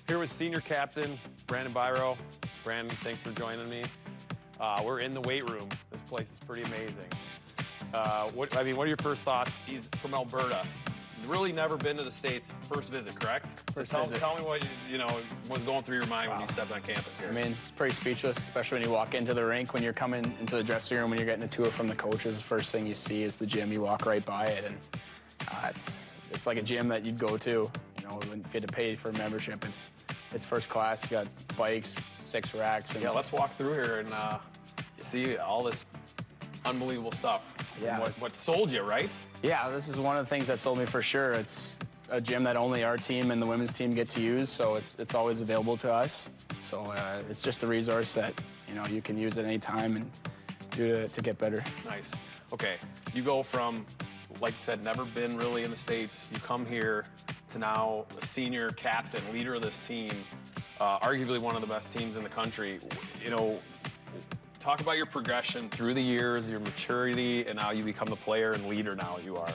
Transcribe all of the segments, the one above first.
Here with senior captain Brandon Biro. Brandon, thanks for joining me. We're in the weight room. This place is pretty amazing. What are your first thoughts? He's from Alberta. Really never been to the States. First visit, correct? First so visit. Tell me what was going through your mind when you stepped on campus here. I mean, it's pretty speechless, especially when you walk into the rink, when you're coming into the dressing room, when you're getting a tour from the coaches. The first thing you see is the gym. You walk right by it, and it's like a gym that you'd go to. You know, when if you had to pay for a membership, it's first class. You got bikes, 6 racks. And yeah, let's walk through here and see all this unbelievable stuff. Yeah. What sold you, right? Yeah, this is one of the things that sold me for sure. It's a gym that only our team and the women's team get to use, so it's always available to us. So it's just a resource that you can use at any time and do to get better. Nice. Okay, you go from, like you said, never been really in the States. You come here to now a senior captain, leader of this team, arguably one of the best teams in the country. Talk about your progression through the years, your maturity, and now you become the player and leader now you are.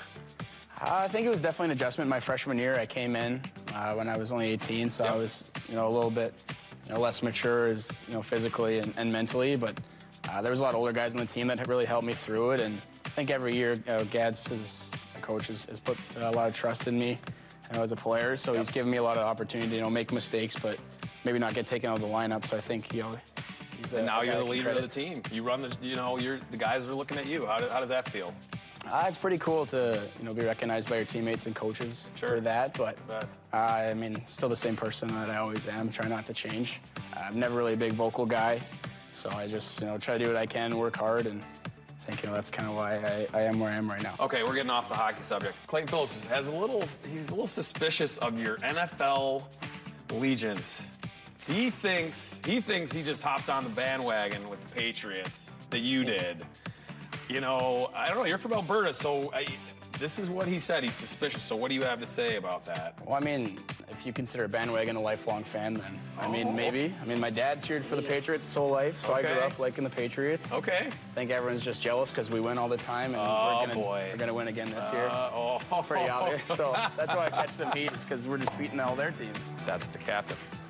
I think it was definitely an adjustment my freshman year. I came in when I was only 18, so I was a little bit less mature as physically and mentally, but there was a lot of older guys on the team that really helped me through it, and I think every year Gads, his coach, has put a lot of trust in me as a player, so he's given me a lot of opportunity to make mistakes, but maybe not get taken out of the lineup, so I think and now you're the leader of the team. You run the guys are looking at you. How does that feel? It's pretty cool to be recognized by your teammates and coaches for that, but I mean, still the same person that I always am. Try not to change. I'm never really a big vocal guy, so I just try to do what I can, work hard, and I think that's kind of why I am where I am right now. Okay, we're getting off the hockey subject. Clayton Phillips he's a little suspicious of your NFL allegiance. He thinks he just hopped on the bandwagon with the Patriots that you did. I don't know, you're from Alberta, so this is what he said. He's suspicious. So what do you have to say about that? Well, I mean, if you consider a bandwagon a lifelong fan, then I mean, maybe. I mean, my dad cheered for the Patriots his whole life, so I grew up liking the Patriots. Okay. I think everyone's just jealous because we win all the time, and we're gonna win again this year. Pretty obvious. So that's why I catch some heat. It's because we're just beating all their teams. That's the captain.